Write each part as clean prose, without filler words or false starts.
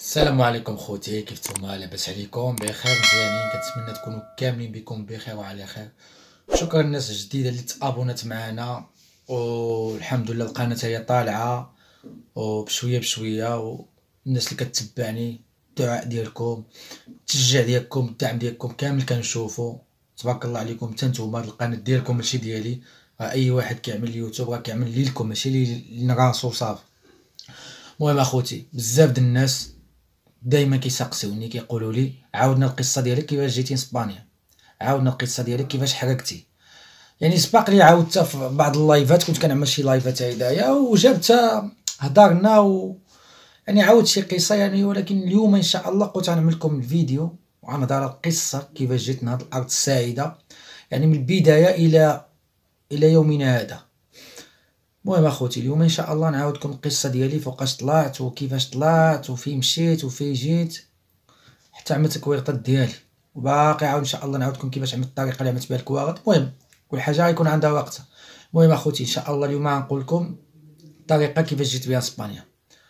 السلام عليكم خوتي، كيف نتوما؟ لاباس عليكم؟ بخير مزيانين؟ كنتمنى تكونوا كاملين بكم بخير وعلى خير. شكرا للناس الجديده اللي تابونات معنا، والحمد لله القناه هي طالعه وبشويه بشويه، والناس اللي كتبعني الدعاء ديالكم، التشجيع ديالكم، الدعم ديالكم كامل كنشوفو. تبارك الله عليكم حتى نتوما. هاد القناه ديالكم ماشي ديالي، اي واحد كيعمل اليوتيوب راه كيعمل ليكم ماشي لراسو صافي. المهم اخوتي، بزاف د الناس دايما كيسقسيوني كيقولوا لي عاودنا القصه ديالك كيفاش جيتي اسبانيا، عاودنا القصه ديالك كيفاش حرقتي. يعني سبق لي عاودتها في بعض اللايفات، كنت كنعمل شي لايفات هدايا وجابتها هضرنا يعني عاود شي قصه يعني. ولكن اليوم ان شاء الله قلت غنعمل لكم الفيديو وغنهضر القصه كيفاش جيت لهاد الارض السعيده، يعني من البدايه الى يومنا هذا. المهم اخوتي، اليوم ان شاء الله نعاودكم القصه ديالي، فوقاش طلعت وكيفاش طلعت وفين مشيت وفين جيت حتى عملت الكويرطات ديالي، وباقي عاود ان شاء الله نعاودكم كيفاش عملت الطريقه اللي عملت بها الكواغط. المهم كل حاجه غيكون عندها وقتها. المهم اخوتي، ان شاء الله اليوم غنقول لكم الطريقه كيفاش جيت بها اسبانيا.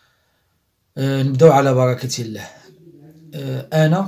نبداو على بركه الله. انا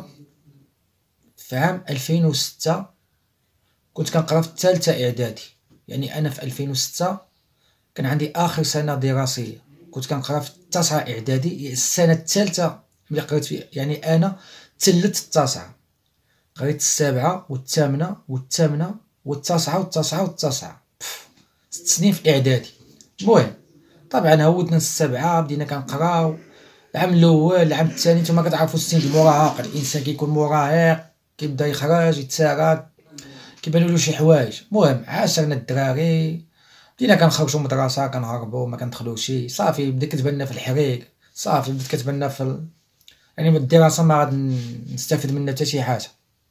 في عام 2006 كنت كنقرا في الثالثه اعدادي. يعني انا في 2006 كان عندي اخر سنه دراسيه، كنت كنقرا في التاسعه اعدادي، السنه الثالثه ملي قريت فيها. يعني انا تلت التاسعه، قريت السابعه والثامنه والثامنه والتاسعه والتاسعه والتاسعه، 6 سنين في اعدادي. المهم طبعا هودنا السابعه بدينا كنقراو، العام الاول العام الثاني نتوما كتعرفوا السن المراهقه، الانسان كيكون مراهق كيبدا يخرج يتسارع، كيبانوا له شي حوايج. المهم عاشرنا الدراري، بدينا كنخرجوا من المدرسه كنهربوا ما كندخلوش، صافي بدات كتبان في الحريق، صافي بدات كتبان في يعني من الدراسه ما غادي نستافد منها حتى شي حاجه.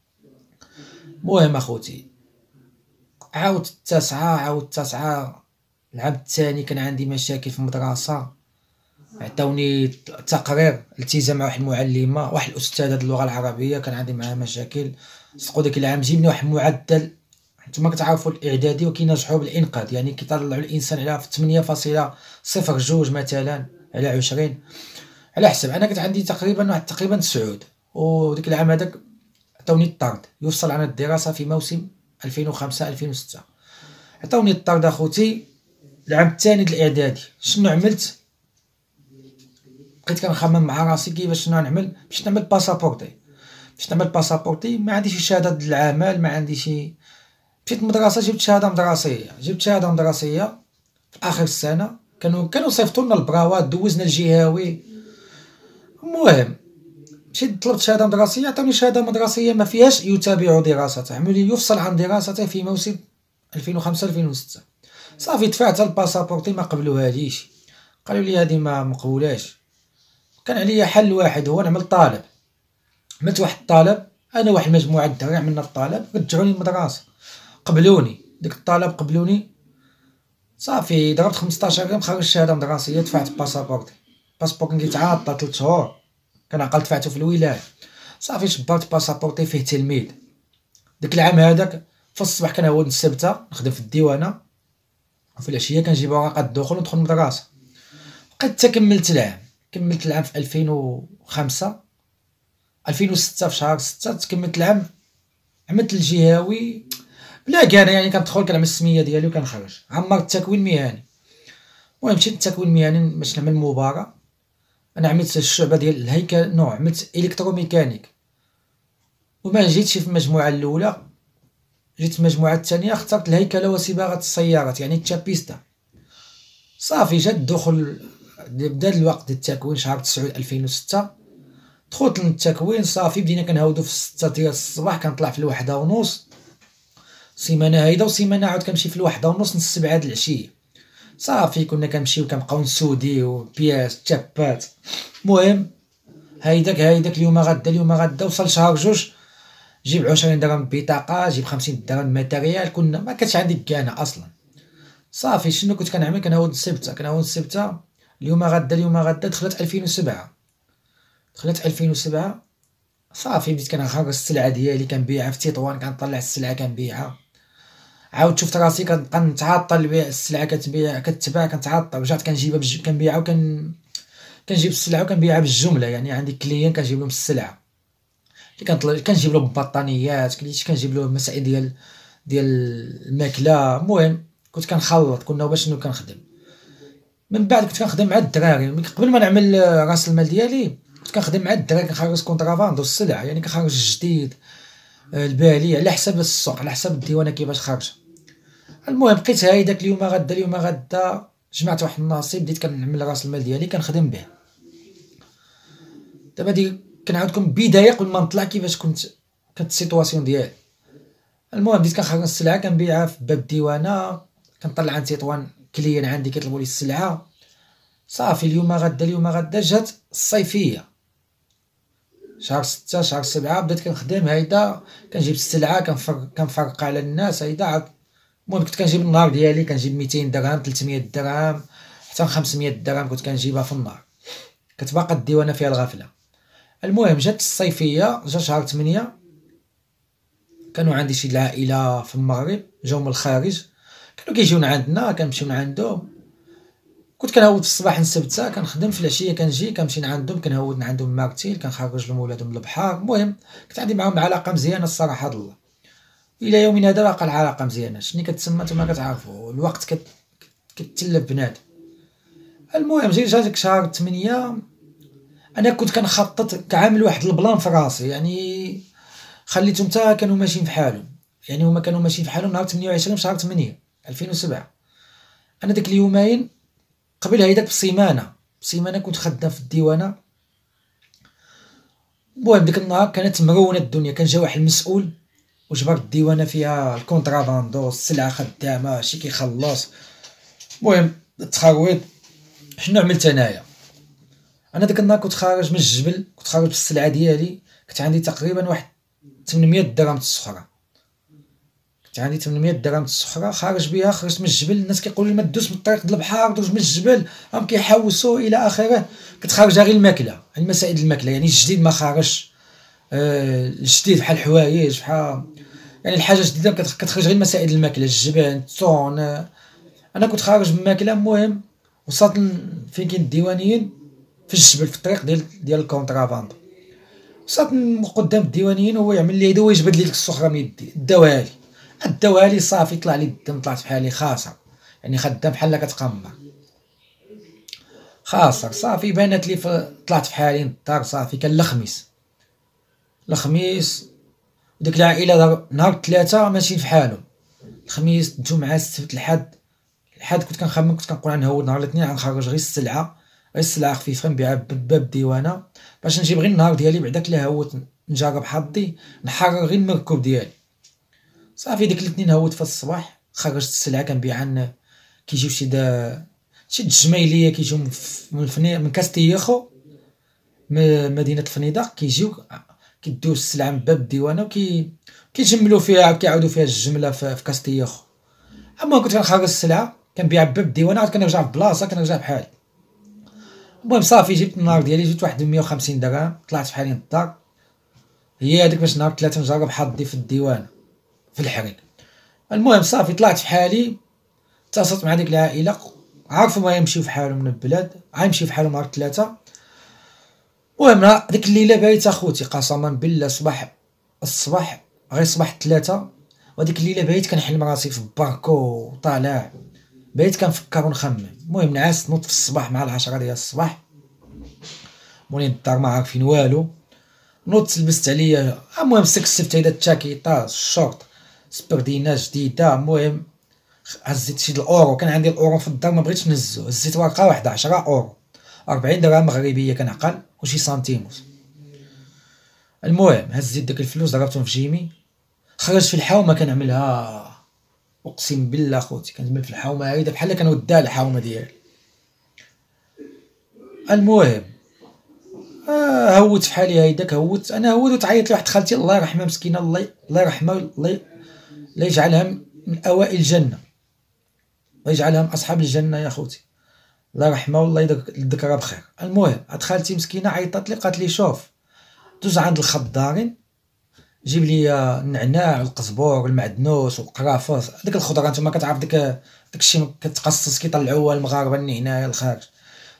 المهم اخوتي، عاودت التاسعه العام الثاني كان عندي مشاكل في المدرسه، عطاوني تقرير التزام مع واحد المعلمه، واحد الاستاذه د اللغه العربيه كان عندي معها مشاكل. صدقوا داك العام جبنا واحد المعدل، نتوما كتعرفوا الاعدادي وكينجحوا بالانقاذ، يعني كيطلعوا الانسان على 8.02 مثلا على 20، على حسب. انا كنت عندي تقريبا 9، وديك العام هذاك عطاوني الطرد يفصل عن الدراسه في موسم 2005 2006. عطاوني الطرد اخوتي العام الثاني د الاعدادي. شنو عملت؟ بقيت كنخمم مع راسي كيفاش شنو نعمل. مشيت نعمل باسابورتي، ما عنديش شهاده د العمل، ما عندي شي. مشيت المدرسه جبت شهاده مدرسيه في اخر السنه. كانوا صيفطوا لنا البراوات، دوزنا الجهوي. المهم مشيت طلبت شهاده مدرسيه، عطاوني شهاده مدرسيه ما فيهاش يتابع دراسته، عملوا لي يفصل عن دراسته في موسم 2005 2006. صافي دفعت الباسابورتي ما قبلوهاليش، قالوا لي هذه ما مقبولاش. كان عليا حل واحد هو نعمل طالب. عملت واحد الطالب انا واحد المجموعه الدراري، عملنا الطالب رجعوني للمدرسه، قبلوني ديك الطالب قبلوني. صافي ضربت 15 يوم خرجت الشهاده المدرسيه، دفعت باسابورتي كيتعاطل 3 شهور، كان عقل دفعته في الولايه. صافي شبرت باسابورتي فيه تلميذ. داك العام هذاك في الصباح كنعود السبته نخدم في الديوانه، وفي العشيه كنجيب ورقه الدخول وندخل المدرسه. بقيت حتى كملت العام في 2005 2006 في شهر 6 تكملت العام. عملت الجهوي بلا كان يعني كندخل كنعمل السميه ديالي وكنخرج. عمرت التكوين المهني. المهم مشيت التكوين المهني باش نعمل مباراة. انا عملت الشعبه ديال الهيكل، عملت الكتروميكانيك وما جيتش في المجموعه الاولى، جيت في المجموعه الثانيه. اخترت الهيكله وصباغه السيارات يعني التشابيستا. صافي جا الدخول، بدا الوقت ديال التكوين شهر 9 2006. دخلت للتكوين صافي بدينا كنهودو في 6 ديال الصباح، كنطلع في 1:30 سيمانه هايده، وسيمانه عاود كنمشي في 1:30 نص 7 د العشيه. صافي كنا كنمشيو كنبقاو نسوديو بياس تشابات. المهم هايداك اليوم غدا وصل شهر 2 جيب 20 درهم بطاقه، جيب 50 درهم ماتيريال. كنا ما كانش عندي كان اصلا. صافي شنو كنت كنعمل؟ كنهود السبته اليوم غدا. دخلت 2007 صافي بديت كنخرج السلعه ديالي كنبيعها في تطوان، كنطلع السلعه كنبيعها. عاود شفت راسي كنتعطل السلعه كتباع كنتعطل، رجعت كنجيبها كنبيعها كنجيب السلعه وكنبيعها بالجمله، يعني عندي كليان كنجيب لهم السلعه اللي كنجيب لهم بطانيات، كنجيب لهم مسائل ديال الماكله. المهم كنت كنخلط، كنا باش شنو كنخدم. من بعد كنت كنخدم مع الدراري قبل ما نعمل راس المال ديالي. كنت كنخدم مع الدراري كنخرج كونترافاندو السلع، يعني كنخرج الجديد البالي على حساب السوق، على حساب الديوانه كيفاش خارجه. المهم بقيت هايداك اليوم غدا جمعت واحد النصيب، بديت كنعمل راس المال ديالي كنخدم به. دابا هادي كنعاودكم بدايه قبل ما نطلع كيفاش كانت السيتواسيون ديالي. المهم بديت كنخرج السلعه كنبيعها في باب الديوانه، كنطلع عن تطوان كليان عندي كيطلبوا لي السلعه. صافي اليوم غدا جات الصيفيه، شهر 6 شهر 7 بديت كنخدم هيدا، كنجيب السلعه كنفرق على الناس هيدا. المهم كنت كنجيب النهار ديالي كنجيب 200 درهم 300 درهم حتى 500 درهم كنت كنجيبها في النهار، كتبقى الديوانه فيها الغفله. المهم جات الصيفيه، جا شهر 8 كانوا عندي شي العائله في المغرب جاو من الخارج، كانوا كيجيونا عندنا كنمشيو عندهم. كنت كنهود في الصباح نسبتها كنخدم، في العشيه كنجي كنمشي عندهم كنهود عندهم الماكتيل، كنخرج لهم ولادهم للبحر. المهم كنت عندي معاهم علاقه مزيانه الصراحه الله، الى يومنا هذا باقا العلاقه مزيانه. شني كتسمى نتوما كتعرفوا الوقت كتلف بنادم. المهم جا ديك شهر 8 انا كنت كنخطط كعامل واحد البلان في راسي، يعني خليتهم حتى كانوا ماشيين في حالهم، يعني هما كانوا ماشيين في حالهم نهار 28 شهر 8 2007. انا داك اليومين قبل هيداك بسيمانه كنت خدام في الديوانه. المهم ديك النهار كانت مرونه الدنيا، كان جا واحد المسؤول وجبر الديوانه فيها الكونترافاندو، السلعه خدامه شي كيخلص. المهم التخرويض شنو عملت انايا؟ انا ديك النهار كنت خارج من الجبل، كنت خارج بالسلعه ديالي، كنت عندي تقريبا واحد 800 درهم السخره، خارج بها، خرجت من الجبل. الناس كيقولوا لي ما دوز من الطريق ديال البحر، دوز من الجبل، راهم كيحوسوا الى اخره. كنت خارجه غير الماكله، المسائل الماكله، يعني الجديد ما خارجش. الجديد بحال الحوايج بحال يعني الحاجه جديده كتخرج غير مسائل الماكله، الجبن الطون. انا كنت خارج بالماكله. المهم وصلت فين كاين الديوانيين في الجبل في الطريق ديال الكونتراباند. وصلت قدام الديوانيين وهو يعمل لي هيدا ويجبد لي ديك السخره من يدي، داوها لي صافي طلع لي الدم، طلعت بحالي خاسر، يعني خدام بحال كتقمر خاسر. صافي بانت لي طلعت بحالي للدار. صافي كان الخميس وديك العائله نهار 3 ماشيين في حالهم. الخميس الجمعه السبت الحد كنت كنخمم، كنت كنقول غنهود نهار الاثنين غنخرج غير السلعه خفيفه نبيعها بباب الديوانه باش نجيب غير النهار ديالي بعداك اللي هوت نجرب حظي نحرر غير المركوب ديالي. صافي ديك الاثنين هوت في الصباح، خرجت السلعه كنبيعها. كيجيو شي الجمايليه كيجيو من كاستياخو مدينه الفنيدق، كيجيو كيديو السلعه من باب الديوانه كيجملوا فيها، كيعاودوا فيها الجمله في كاستياخو. اما كنت كنخرج السلعه كنبيعها بباب الديوانه، عاد كنرجع في بلاصه كنرجع بحالي. المهم صافي جبت النهار ديالي، جبت واحد 150 درهم، طلعت بحالي للدار. هي هذيك باش نهار 3 نجرب حظي في الديوانه في الحريق. المهم صافي طلعت في حالي، اتصلت مع ديك العائله، عارفوا ما يمشيو في حالهم من البلاد، غيمشيو في حالهم نهار 3. المهم ديك الليله بايت اخوتي قسما بالله، الصباح غير صباح 3. وديك الليله بايت كنحلم راسي في باركو طالع، بايت كنفكر ونخمم. المهم نعست نوض في الصباح مع 10 ديال الصباح، مولين الدار ما عارفين والو. نوضت لبست عليا، المهم سكسفت هيدا التاكيطه الشورت سبردينه جديده. المهم هزيت شي الاورو، كان عندي الاورو في الدار ما بغيتش نهزو، هزيت ورقه واحده 10 اورو 40 درهم مغربيه كنعقل وشي سنتيموس. المهم هزيت داك الفلوس ضربتهم في جيمي، خرجت في الحومه كنعملها، اقسم بالله خوتي كنعمل في الحومه هيدا بحال كنودها الحومه ديالي. المهم هوت في حالي هيداك، هوت وتعيط لي واحد خالتي الله يرحمها مسكينه، الله يرحمها، الله يجعلها من اوائل الجنه ويجعلها من اصحاب الجنه يا خوتي، الله يرحمها والله يذكرها بخير. المهم هاد خالتي مسكينه عيطت لي قالت لي شوف دوز عند الخضارين جيب لي النعناع والقزبور والمعدنوس والقرافص، ديك الخضره نتوما كتعرف داك الشيء كتقصص كيطلعوها المغاربه النعناع الخارج.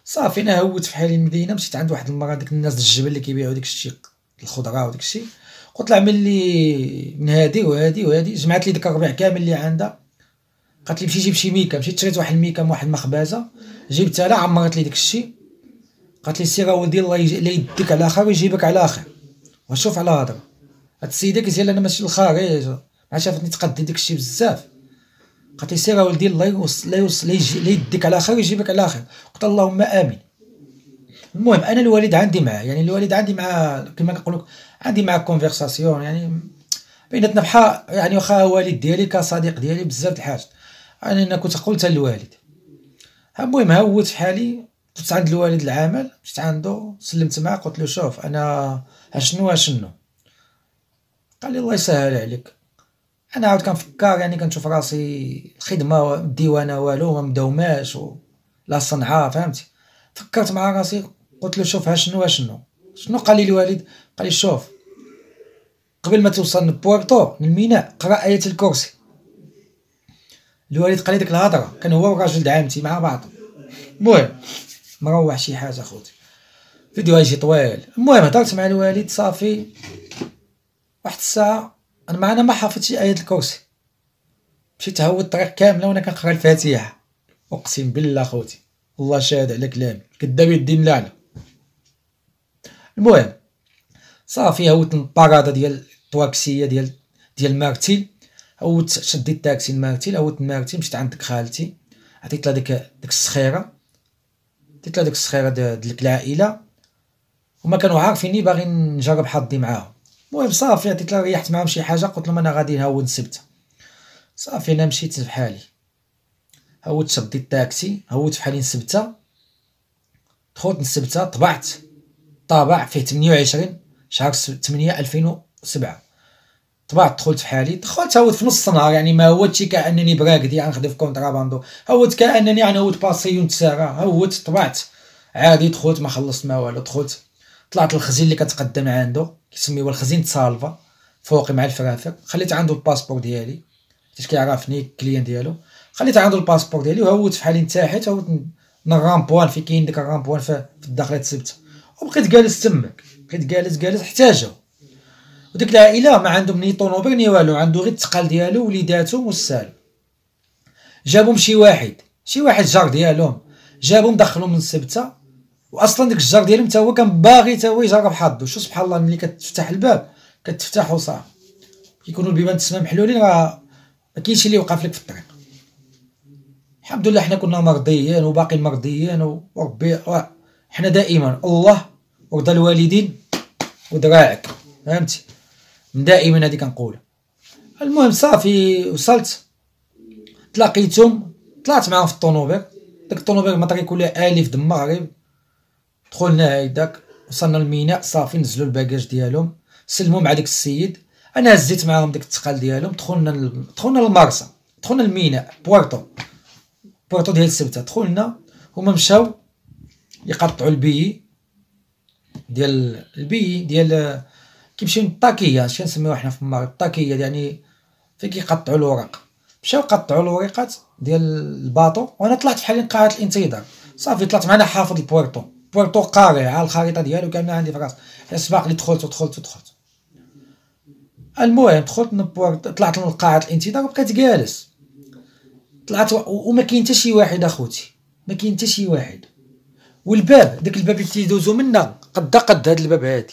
صافي انا هوت في حالي المدينه، مشيت عند واحد المرا ديك الناس د الجبل اللي كيبيعوا داك الشيء الخضره وداك الشيء، قلت لها عمل لي من هادي وهادي وهادي، جمعت لي داك الربيع كامل اللي عندها، قالت لي مشي جيب شي ميكا، مشيت شريت واحد الميكا من واحد المخبزه، جبتها لها عمرت لي داك الشيء، قالت لي سير اولدي الله يديك على خير ويجيبك على خير. وشوف على هضره هاد السيده كتقول انا ماشي للخارج، ما شافتني تقدي داك الشيء بزاف، قالت لي سير اولدي الله يوصل يديك على خير ويجيبك على خير، قلت اللهم امين. المهم انا الوالد عندي معاه، يعني الوالد عندي معاه كما كنقولوا عندي معاه كونفرساسيون، يعني بيناتنا بحال يعني واخا والد ديالي كصديق ديالي بزاف د الحاجات، انا كنت قلتها للوالد. المهم هوت في حالي، جبت عند الوالد العمل، مشيت عنده سلمت معاه، قلت له شوف انا اشنو قال لي الله يسهل عليك. انا عاود كنفكر، يعني كنشوف راسي الخدمه الديوانه والو ما مداوماش لا صنعه، فهمتي. فكرت مع راسي قلت له شوف شنو قال لي الوالد؟ قال لي شوف قبل ما توصل لبورتو للميناء قرا آية الكرسي. الوالد قال لي ديك الهضره، كان هو وراجل دعامتي مع بعض. المهم مروح شي حاجه خوتي، فيديو يجي طويل. المهم هضرت مع الوالد صافي واحد الساعه، انا ما حافظتش آية الكرسي، مشيت هو الطريق كامله وانا كنقرا الفاتحه، اقسم بالله خوتي الله شاهد على كلامي، كذاب الدين لعنه. المهم صافي هوت البارادا ديال الطواكسيه ديال مارتيل، هوت شديت الطاكسي لمارتيل، هوت مارتيل، مشيت عند خالتي، عطيت لها ديك السخيره، عطيت لها ديك السخيره ديال العائله، هما كانوا عارفيني باغي نجرب حظي معاهم. المهم صافي عطيت لها، ريحت معاهم شي حاجه، قلت لهم انا غادي نهود السبت. صافي انا مشيت بحالي، هوت شديت الطاكسي، هوت فحالي نسبته، دخلت نسبته، طبعت طابع فيه 28 شهر 8 2007، طبعت دخلت فحالي، دخلت هوت في نص النهار، يعني ما هوتش كانني براكدي غنخدم في كونطراباندو، هوت كانني يعني هوت باسيون تسارا، هوت طبعت عادي، دخلت ما خلصت ما والو، دخلت طلعت الخزين اللي كتقدم عنده كيسميوه الخزين تصالفا فوقي مع الفرافر، خليت عنده الباسبور ديالي حيت كيعرفني الكليان ديالو، خليت عنده الباسبور ديالي وهوت فحالي نتاحيت، هوت الرامبوان فين كاين ديك الرامبوان في الداخله سبت، وبقيت جالس تماك، بقيت جالس حتى جاو. وديك العائله ما عندهم ني طونوبيل ني والو، عنده غير الثقال ديالو وليداتهم والسالم. جابهم شي واحد جار ديالهم، جابهم دخلهم من السبته، واصلا ديك الجار ديالهم حتى هو كان باغي حتى هو يجرب حظو. شو سبحان الله، ملي كتفتح الباب كتفتحو صافي، كيكونوا البيبان تسمى محلولين، راه ما كاينش اللي يوقف لك في الطريق. الحمد لله حنا كنا مرضيين وباقي مرضيين، وربي حنا دائما الله ورضا الوالدين ودراعك، فهمتي، دائما هادي كنقولها. المهم صافي وصلت، تلاقيتهم، طلعت معاهم في الطونوبيل، داك الطونوبيل ماتريكولي الف د المغرب، دخلنا هيداك، وصلنا للميناء، صافي نزلوا الباكاج ديالهم، سلموا مع داك السيد، انا هزيت معاهم داك الثقال ديالهم، دخلنا للمرسى، دخلنا للميناء بورتو ديال سبته، دخلنا، هما مشاو يقطعوا البي ديال كيمشيو للطاكيه، اش كنسميوها حنا في المغرب الطاكيه، يعني فين كيقطعوا الورق، مشاو قطعوا الوريقات ديال الباطو، وانا طلعت فحال قاعه الانتظار. صافي طلعت معنا حافظ بورتو قاري على الخريطه ديالو كامله عندي في راسي، سباق لي دخلت. المهم دخلت لبورتو، طلعت لقاعه الانتظار وبقيت جالس، طلعت وما كاين حتى شي واحد اخوتي، ما كاين حتى شي واحد، والباب داك الباب اللي تيدوزو منا قد هاد الباب هادي.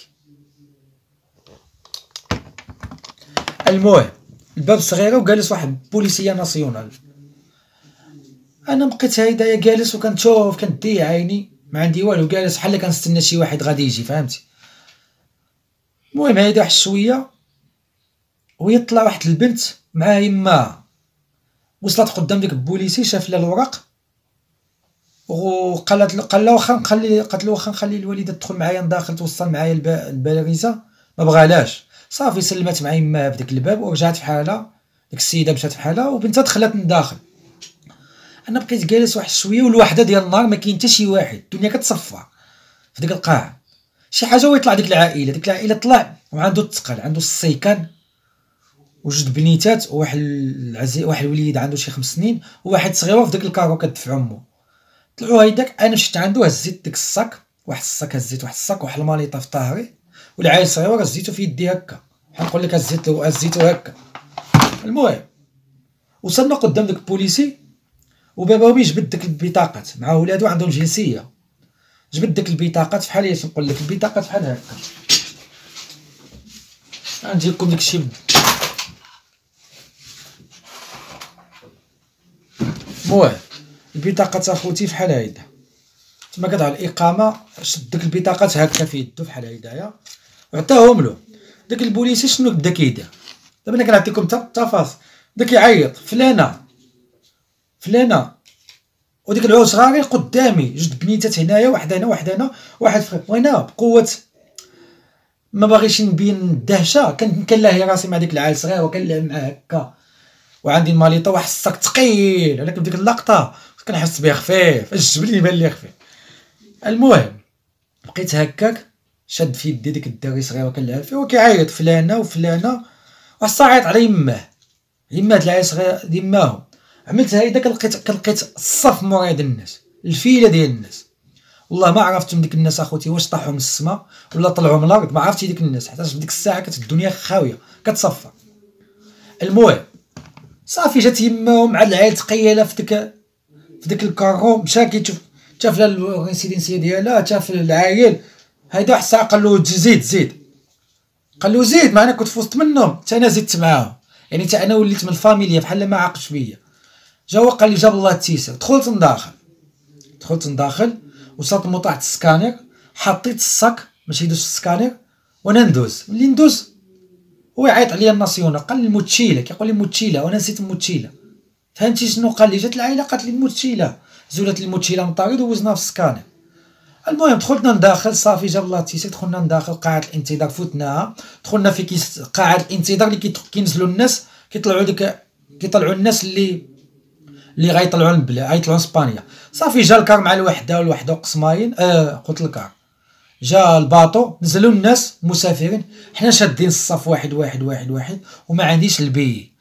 المهم الباب صغيره وجالس واحد بوليسيه ناسيونال، انا بقيت هيدايا جالس وكنشوف كندي عيني ما عندي والو، جالس بحال كنستنى شي واحد غادي يجي، فهمتي. المهم هيدا واحد شويه ويطلع واحد البنت مع يماها، وصلت قدام ديك البوليسي، شاف لها الورق قال له واخا نخلي الوالده تدخل معايا لداخل، توصل معايا الباريزه، ما بغالاش. صافي سلمت مع يماها في ديك الباب ورجعت فحالها، ديك السيده مشات فحالها وبنتها دخلت من داخل. انا بقيت جالس واحد شويه، والوحده ديال النهار ما كاين حتى شي واحد، الدنيا كتصفى في ديك القاعه، شي حاجه ويطلع ديك العائله طلع وعنده الثقل، عنده السيكان وجد بنيتات، وواحد واحد الوليد عنده شي 5 سنين، وواحد صغيره في ديك الكارو كتدفع امه. طلعوا هيداك، انا مشيت عنده هزيت ديك الصاك، واحد الصاك هزيت واحد الصاك وواحد الماليطه في ظهري، والعيل الصغير هزيتو في يدي هكا بحال نقول لك هزيتو هكا. المهم وصلنا قدام داك البوليسي، وباباهم يجبد داك البطاقات مع ولادو عندهم جنسيه، جبد داك البطاقات فحال اش نقول لك، البطاقات بحال هكا، غنجيب لكم داكشي. المهم البطاقات اخوتي فحال هيدا، تما كتعرف الاقامه، شد ديك البطاقات هكا في يدو فحال هيدايا وعطاهم له. داك البوليسي شنو بدا كيدير؟ دابا انا كنعطيكم التفاصيل. بدا كيعيط فلانه فلانه، وديك العود صغاري قدامي، جوج بنيتات هنايا، واحد هنا واحد هنا واحد فوق، وانا بقوه ما باغيش نبين الدهشه كنلاهي راسي مع ديك العيل صغير وكنلعب معاه هكا، وعندي الماليطه واحد الصاك ثقيل، ولكن ديك اللقطه كنحس بها خفيف، الجبل يبان لي خفيف. المهم بقيت هكاك شاد في يدي ديك الدري صغير وكنلعب فيه وكيعيط فلانه وفلانه، وصاعيط على يماه العيل صغير يماهم. عملت هيدا كلقيت الصف مورايا ديال الناس، الفيله ديال الناس، والله ما عرفتهم ديك الناس اخوتي واش طاحوا من السما ولا طلعوا من الارض، ما عرفتي ديك الناس حتى في ديك الساعه كانت الدنيا خاويه كتصفى. المهم صافي جات يماهم مع العيال ثقيله في ديك الكارو، مشى كيشوف شاف الريسيدنسيه ديالها، شاف العايل هيدا واحد الساعه قال له زيد، قال له زيد، ما انا كنت في وسط منهم حتى انا زدت معاهم، يعني حتى انا وليت من الفاميليا بحال ما عاقش بيا. جا هو قال لي جاب الله التيسير، دخلت نداخل وصلت موطاحة السكانير، حطيت الصاك باش يدوز السكانير وانا ندوز. ملي ندوز هو يعيط عليا الناسيونال، قال لي الموتشيله، كيقول لي موتشيله وانا نسيت الموتشيله. فهمتي شنو قال لي؟ جات العائله قالت لي الموتشيله، زولت لي الموتشيله من الطريق ودوزناها في السكانير. المهم دخلنا نداخل، صافي جاب الله التيسير، دخلنا نداخل قاعه الانتظار، فوتناها، دخلنا في قاعه الانتظار اللي كينزلوا الناس، كيطلعوا الناس اللي غيطلعوا البلاد، غيطلعوا اسبانيا. صافي جا الكار مع الوحده وقسماين، قلت الكار جا الباطو، نزلوا الناس مسافرين، حنا شادين الصف واحد وما عنديش البي،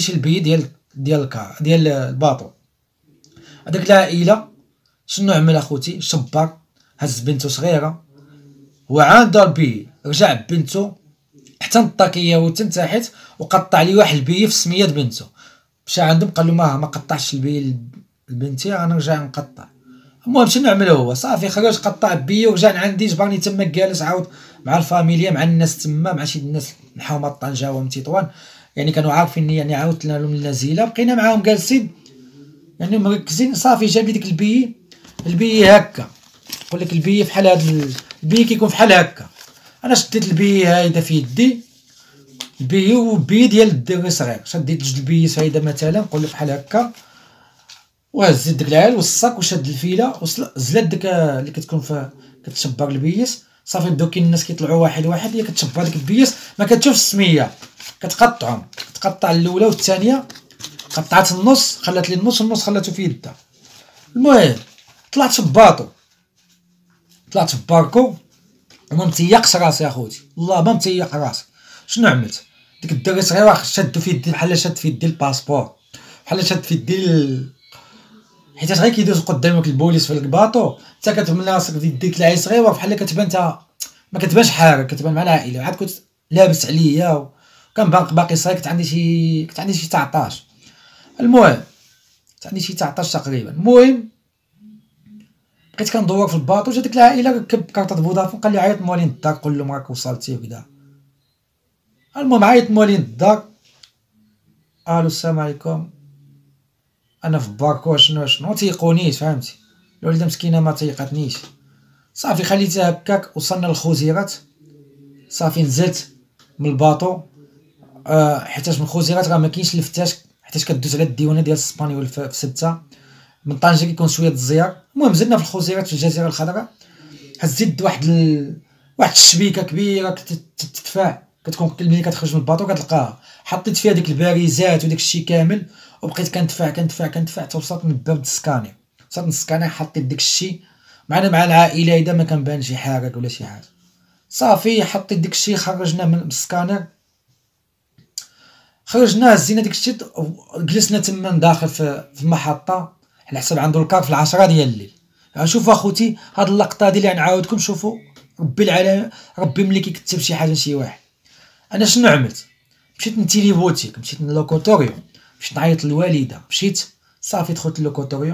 ديال الكار ديال الباطو. هذاك العائله شنو عمل اخوتي؟ شبر هز بنته صغيره، هو عندها البي، رجع بنته حتى الطاكيه وتنتحت، وقطع لي واحد البي في سميات بنته. مشى عندهم قال له ما قطعش البي لبنتي، انا نرجع نقطع. المهم شنو عمل هو؟ صافي خرج قطع بي ورجع عندي، جبرني تما جالس عاود مع الفاميليا مع الناس تما، مع شي الناس نحاو طنجة ومن تطوان، يعني كانوا عارفيني، يعني عاودت لهم النزيله، بقينا معاهم جالسين يعني مركزين. صافي جاب لي ديك البي هكا، نقول لك البي بحال هاد البي كيكون بحال هكا، انا شديت البي هايدا في يدي، البي ديال الدري الصغير، شديت جوج البيس هايدا مثلا نقول لك بحال هكا، وهزيت داك العيال والصاك وشد الفيله زلات ديك اللي كتكون كتشبر البيس. صافي بداو كاين الناس كيطلعوا واحد هي كتشبر ديك البيس، ما كتشوفش السميه، كتقطعهم، كتقطع الاولى والثانيه، قطعت النص، خلات لي النص خلاتو في يدها. المهم طلعت في الباطو، طلعت في باركو وما متيقش راسي اخوتي، والله ما متيق راسي. شنو عملت؟ ديك الدري صغيره شدو في يدي بحال شاد في يدي الباسبور، بحال شاد في يدي حيت غير كيدوز قدامك البوليس في الباطو، حتى كتملى راسك في يديك العيل صغير بحال كتبان انت ما كتبانش حاجه، كتبان مع العائله. عاد كنت لابس عليا وكان باقي صغير، كنت عندي شي 19. المهم كنت عندي شي 19 تقريبا. المهم بقيت كندور في الباطو، جا ديك العائله ركب كارطه فودافون، قال لي عيط موالين الدار قول لهم راك وصلتي وكذا. المهم عيط موالين الدار، الو السلام عليكم انا في باركو شنو تيقونيش، فهمتي الوليده مسكينه ما تيقاتنيش. صافي خليتها هكاك، وصلنا للخوزيرات، صافي نزلت من الباطو، حيتاش من الخوزيرات راه ما كاينش الفتاش، حيتاش كدوز على الديوانه ديال الاسبانيول في 6 من طنجه كيكون شويه الزيار. المهم زدنا في الخوزيرات في الجزيره الخضراء، هزيت واحد الشبيكه كبيره تدفع، كتكون ملي كتخرج من الباطو كتلقاها، حطيت فيها ديك الباريزات وداك الشيء كامل، وبقيت كندفع حتى وصلت من باب السكانير. وصلت من السكانير حطيت داك الشيء معنا مع العائله، اذا ما كان شي حاجه ولا شي حاجه. صافي حطيت داك الشيء، خرجنا من السكانير، خرجنا هزينا داك الشيء، جلسنا تما داخل في المحطه، على حسب عنده الكار في 10 ديال الليل. شوفوا اخوتي هاد اللقطه هادي اللي غنعاودكم. شوفوا ربي العالم، ربي ملي كيكتب شي حاجه لشي واحد. انا شنو عملت؟ مشيت نتيليفوتيك، مشيت للوكوتوريو، مشيت نعيط للوالده، مشيت صافي دخلت للوكوتوريو،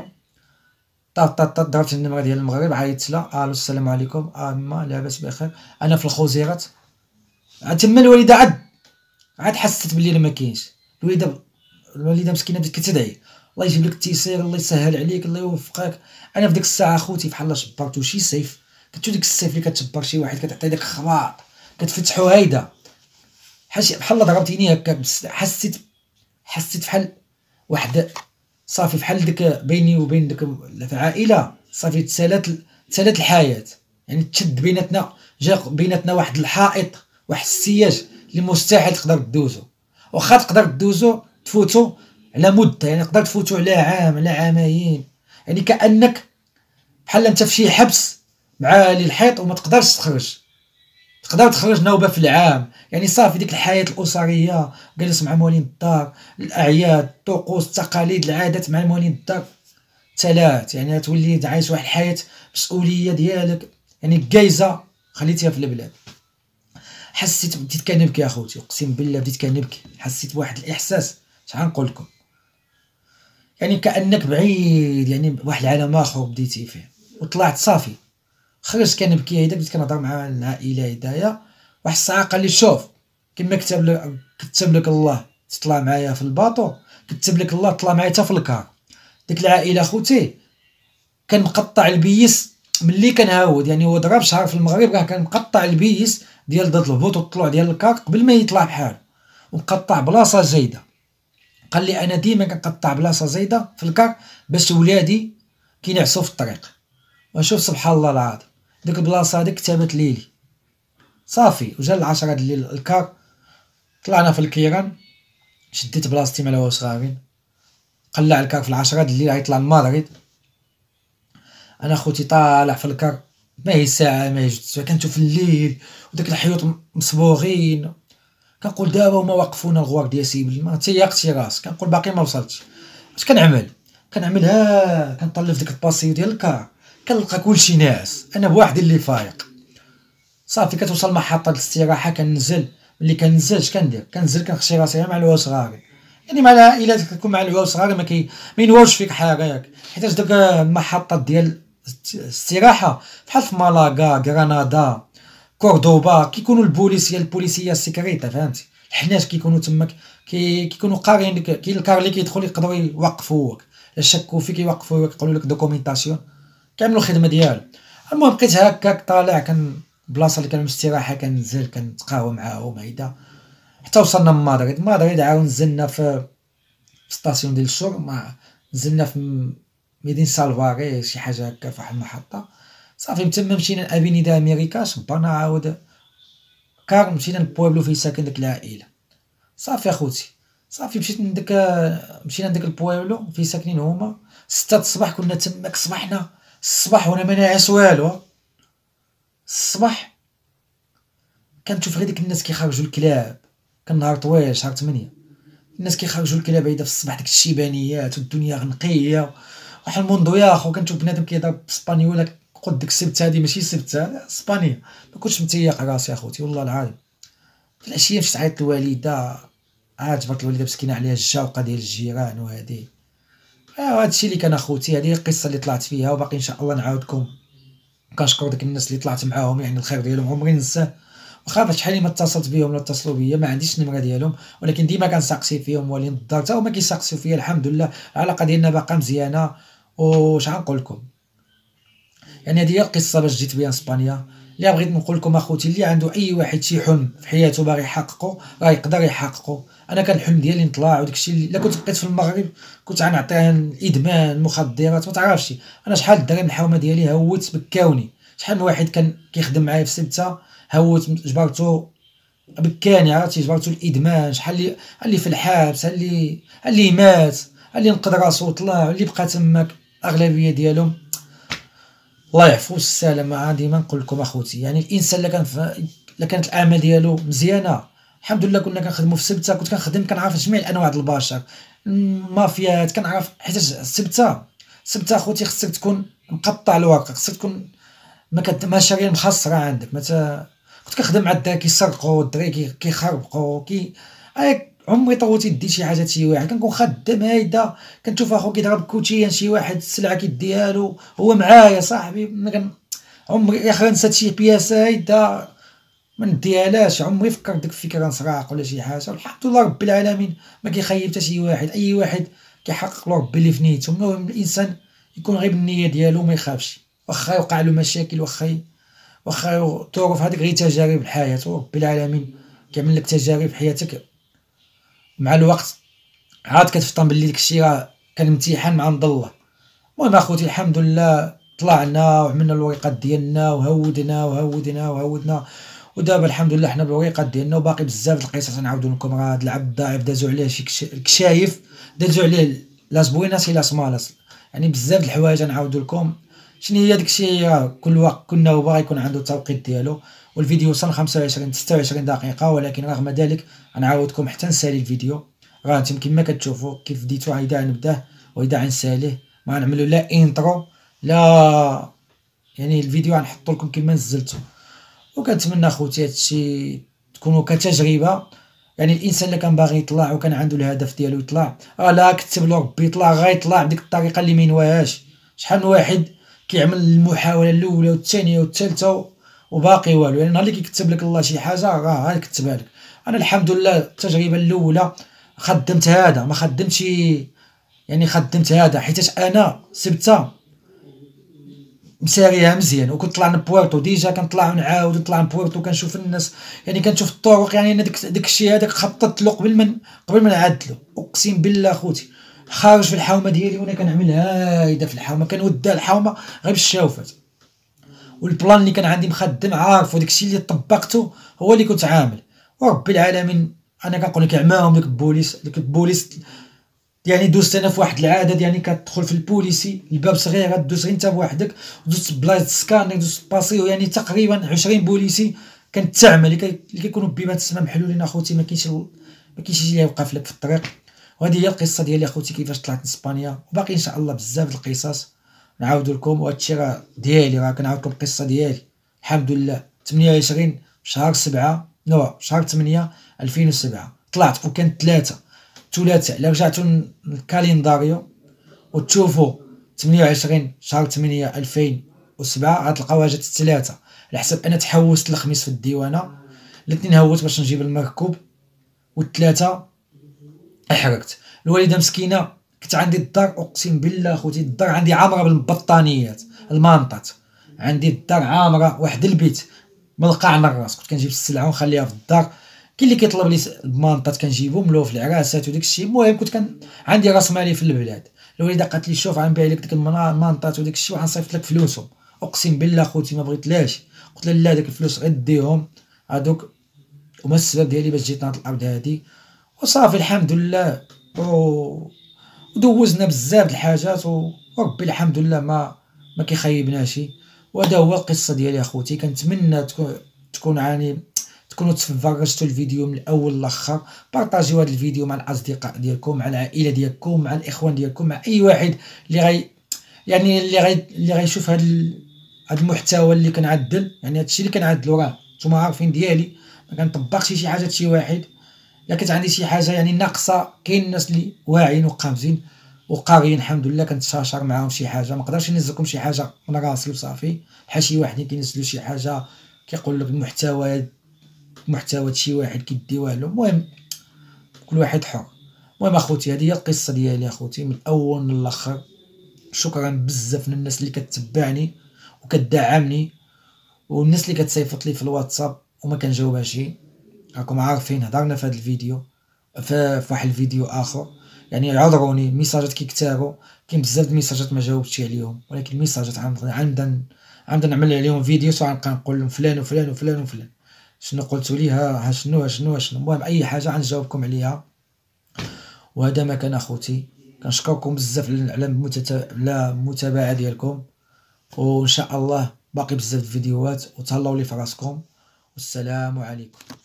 ضربت النمره ديال المغرب، عيطت لها: الو السلام عليكم، ما لاباس بخير، انا في الخوزيرات. تما الوالده عاد حست بلي انا ما كاينش. الوالده مسكينه بدات كتدعي: الله يجيب لك التيسير، الله يسهل عليك، الله يوفقك. انا في ديك الساعه اخوتي بحال شبرتو شي سيف. كتشوف ديك السيف اللي كتشبر شي واحد، كتعطي داك خباط، كتفتحو هايده بحال ضربتيني هكا. حسيت بحال واحد، صافي بحال ديك بيني وبين ديك العائله، صافي تسالات الحياه. يعني تشد بيناتنا، جا بيناتنا واحد الحائط، واحد السياج اللي مستحيل تقدر دوزو. واخا تقدر دوزو تفوتو على مده، يعني تقدر تفوتو على عام، على عامين. يعني كانك بحال انت في شي حبس معالي الحيط وما تقدرش تخرج. تقدر تخرج نوبه في العام. يعني صافي ديك الحياه الاسريه، جالس مع موالين الدار، الاعياد، الطقوس، التقاليد، العادات مع موالين الدار تلات. يعني تولي عايش واحد الحياه مسؤوليه ديالك، يعني جايزه خليتيها في البلاد. حسيت بديت كنبكي اخوتي، اقسم بالله بديت كنبكي. حسيت بواحد الاحساس شحال نقول لكم، يعني كانك بعيد، يعني واحد العالم اخر بديتي فيه. وطلعت صافي، خرجت كنبكي هيدا، بديت كنهضر مع العائله هدايا. واحد الساعه قال لي: شوف، كما كتب لك الله تطلع معايا في الباطو، كتب لك الله تطلع معايا حتى في الكار. ديك العائله خوتي كان مقطع البيس ملي كنهاود. يعني هو ضرب شهر في المغرب، كان مقطع البيس ديال ضد الهبوط والطلوع ديال الكار قبل ما يطلع بحال، ومقطع بلاصه زايده. قال لي: انا ديما كنقطع بلاصه زايده في الكار باش ولادي كينعسوا في الطريق. وشوف سبحان الله العظيم، ديك البلاصه هذيك كتبت ليلي صافي. وجا 10 د الليل الكار، طلعنا في الكيران، شديت بلاصتي مع الواو صغارين، قلع الكار في 10 د الليل، غيطلع لمدريد. انا خوتي طالع في الكار، ما هي ساعه ما هي جوج ساعات، كنشوف الليل وداك الحيوط مصبوغين. كنقول دابا هما وقفونا الغوارديا سيبل، ما تيقتي راس. كنقول باقي ما وصلتش. اش كنعمل؟ كنطلف ديك الباسيو ديال الكار، كنلقى كلشي ناعس، انا بوحدي اللي فايق. صافي كتوصل محطه الاستراحه، كننزل. ملي كننزل كندير؟ كننزل كنخشي راسي مع الواو صغاري. يعني مع العائلات كتكون مع الواو صغاري ما ينواوش فيك حاجه، حيت دوك المحطات ديال الاستراحه بحال في مالاغا، غرناطه، كوردوبا، كيكونوا البوليسيه السيكريتا، فهمتي؟ الحناش كيكونوا تماك، كيكونوا قارين. كاين الكار اللي كيدخل يقدروا يوقفوك، الا شكوا فيك يوقفوك، يقولوا لك دوكومونطاسيون، كيعملوا الخدمه ديالهم. المهم بقيت هكاك طالع، بلاصه اللي كان مستراحه، كننزل كنتقهوى معاهم هيدا، حتى وصلنا مدريد. عاود نزلنا في ستاسيون ديال الشور، نزلنا في ميدين سالفاري شي حاجه هكا في واحد المحطه. صافي من تما مشينا لافينيدا امريكا، صبرنا عاود كار، مشينا للبويبلو فين ساكن ديك العائله. صافي اخوتي، صافي مشينا لديك البويبلو فين ساكنين هما. 6 الصباح كنا تماك، صبحنا الصباح وانا ما ناعس والو. الصباح كنشوف غير ديك الناس كيخرجوا الكلاب. كان نهار طويل، شهر 8، الناس كيخرجوا الكلاب هيدا في الصباح، ديك الشيبانيات والدنيا غنقيه. واحد الموندو يا اخو، كنشوف بنادم كيضرب بالاسبانيولا، قلت ديك السبت هادي ماشي سبت، اسبانيا. ما كنتش متيق راسي اخوتي والله العظيم. في العشيه مشيت عيطت للوالده، جبرت الوالده مسكينه عليها الجوقه ديال الجيران وهادي. هادشي اللي كان اخوتي، هذه القصه اللي طلعت فيها، وباقي ان شاء الله نعاودكم. كنشكر داك الناس اللي طلعت معاهم، يعني الخير ديالهم عمري ننساه. واخا شحال ما اتصلت بهم ولا اتصلوا بيا، ما عنديش النمره ديالهم، ولكن ديما كنسقسي فيهم موالين الدار، حتى هما كيسقسيو فيا. الحمد لله العلاقه ديالنا باقا مزيانه. وشحال نقول لكم، يعني هذه هي القصه باش جيت بها اسبانيا. اللي بغيت نقول لكم اخوتي، اللي عنده اي واحد شي حلم في حياته باغي يحققه، راه يقدر يحققه. انا كان الحلم ديالي نطلع، وداكشي الا كنت بقيت في المغرب كنت غنعطيه الادمان، المخدرات، ما تعرفش. انا شحال الدراري من الحومه ديالي هوت بكاوني، شحال من واحد كان كيخدم معايا في سبته هوت، جبرتو بكاني، عرفتي، جبرتو الادمان. شحال اللي في الحبس، اللي مات، اللي نقد راسو طلع، اللي بقى تماك اغلبيه ديالهم الله يعفو السلامه. ديما نقول لكم اخوتي، يعني الانسان الا كانت الاعمال ديالو مزيانه، الحمد لله. كنا كنخدموا في سبته، كنت كنخدم كنعرف جميع انواع البشر، المافيات كنعرف، حيت سبته سبت اخوتي خصك تكون مقطع الورقه، خصك تكون ما شاريه مخسره عندك. كنت كنخدم مع الدراري كيسرقوا، الدراري كيخربقوا عمري طوت يدي شي حاجه شي واحد. كنكون خدام هايده كنشوف اخو كيضرب كوتشيان شي واحد السلعه كيديها له هو معايا صاحبي، عمري يا اخي نسات شي بياسه هايده ما نديهالاش. عمري فكرت ديك الفكره نسرق ولا شي حاجه. الحمد لله رب العالمين ما كيخيب حتى شي واحد، اي واحد كيحقق له ربي اللي في نيته. المهم الانسان يكون غير بالنيه ديالو ما يخافش، واخا يوقع له مشاكل، واخا تعرف هذيك غير تجارب الحياه، ورب العالمين كيعمل لك تجارب في حياتك مع الوقت عاد كتفطن باللي داكشي راه كان امتحان من عند الله. المهم اخوتي الحمد لله طلعنا وعملنا الوريقات ديالنا وهودنا ودابا الحمد لله حنا بالوريقات ديالنا، وباقي بزاف د القصص نعاودو لكم. راه هاد العبد الضعيف دازو عليه شي الكشايف، دازو عليه لا زبوينات لا سمالاس، يعني بزاف د الحوايج نعاودو لكم. شنو هي داكشي كل وقت كل نوبه غيكون عنده التوقيت ديالو، والفيديو وصل 25 26 دقيقه، ولكن رغم ذلك غنعاودكم حتى نسالي الفيديو. راه انتم كما كتشوفوا كيف بديتو هيدا نبداه وهيدا غنساليه، ما غنعملو لا انترو لا يعني الفيديو غنحطو لكم كما نزلته. وكنتمنى اخوتي هادشي تكونوا كتجربه، يعني الانسان اللي كان باغي يطلع وكان عنده الهدف ديالو يطلع، لا كتب له ربي يطلع غيطلع بديك الطريقه اللي ما ينواهاش. شحال من واحد كيعمل المحاوله الاولى والثانيه والثالثه وباقي والو، يعني نهار اللي كيكتب لك الله شي حاجه راه كتبها لك. انا الحمد لله التجربه الاولى خدمت هذا ما خدمتش، يعني خدمت هذا حيت انا سبتها مساريها مزيان، وكنت طلعنا بويرتو ديجا كنطلع ونعاود نطلع بويرتو، كنشوف الناس يعني كنشوف الطرق، يعني انا داك الشيء هذاك خططت له قبل ما نعدلو. اقسم بالله خوتي خارج في الحومه ديالي وانا كنعمل هايدا في الحومه، كنودها الحومه غير بالشاوفات، والبلان اللي كان عندي مخدم عارف، وداك الشيء اللي طبقته هو اللي كنت عامل. ورب العالمين انا كنقول لك عماهم ديك البوليس يعني دوزت انا في واحد العدد، يعني كتدخل في البوليسي الباب صغير غدوز غير انت بوحدك، دوزت بلايص سكانر، دوزت باسيو، يعني تقريبا 20 بوليسي كانت تعمل اللي كيكونوا بيبات السما محلولين اخوتي، ما كاينش اللي يوقف لك في الطريق. وهذه هي القصه ديالي اخوتي كيفاش طلعت لاسبانيا، وباقي ان شاء الله بزاف د القصص نعاودو لكم. وهادشي راه ديالي، راه كنعاود لكم القصه ديالي الحمد لله. 28 شهر 7 شهر 8 2007 طلعت، وكانت ثلاثة. الا رجعتوا للكالنداريو وتشوفوا 28 شهر 8 2007 غتلقاوها جات الثلاثة، على حسب انا تحوست الخميس في الديوانه، الاثنين هوت باش نجيب المركوب، والثلاثة احرقت. الوالده مسكينه كنت عندي الدار، اقسم بالله خوتي الدار عندي عامره بالبطانيات المانطات، عندي الدار عامره واحد البيت من القاع للراس. كنت كنجيب السلعه ونخليها في الدار، كاين اللي كيطلب لي المانطات كنجيبو ملوف العراسات وداك الشيء. المهم عندي راس مالي في البلاد. الوالده قالت لي شوف غنبيع لك ديك المانطات وداك الشيء وغنصيفط لك فلوسهم. اقسم بالله خوتي ما بغيتلاش، قلت لها لا داك الفلوس غير ديهم هادوك، وما السبب ديالي باش جيت نهض الارض هادي. وصافي الحمد لله ودوزنا بزاف د الحاجات، وربي الحمد لله ما كيخيبناش. وهذا هو القصه ديالي اخوتي. كنتمنى تكون يعني تكونوا تفرجتوا الفيديو من الاول للاخر. بارطاجيو هذا الفيديو مع الاصدقاء ديالكم، مع العائله ديالكم، مع الاخوان ديالكم، مع اي واحد اللي غيشوف هذا المحتوى اللي كنعدل. يعني هذا الشيء اللي كنعدلو راه نتوما عارفين ديالي، ما كنطبقش شي حاجه شي واحد. الا كانت عندي شي حاجه يعني ناقصه، كاين الناس اللي واعيين وقافزين وقاريين الحمد لله، كنتشاشر معاهم شي حاجه. ما نقدرش ننزلكم شي حاجه من راسي وصافي، بحال شي واحد كينزلوا شي حاجه كيقول لك المحتوى شي واحد كيديوه له. المهم كل واحد حر. المهم اخوتي هذه هي القصه ديالي اخوتي من الاول للاخر. شكرا بزاف للناس اللي كتبعني وكتدعمني، والناس اللي كتصيفط لي في الواتساب وما كنجاوبهاش. راكم عارفين هضرنا في هذا الفيديو في واحد الفيديو اخر، يعني عذروني الميساجات كيكثروا، كاين بزاف د الميساجات ما جاوبتش عليهم، ولكن الميساجات عمدا نعمل عليهم فيديو غنبقى نقول لهم فلان وفلان وفلان وفلان شنو قلتوا لي، ها شنو. المهم اي حاجه غنجاوبكم عليها. وهذا ما كان اخوتي. كنشكركم بزاف على المتابعه ديالكم، وان شاء الله باقي بزاف الفيديوهات، وتهلاو لي في راسكم، والسلام عليكم.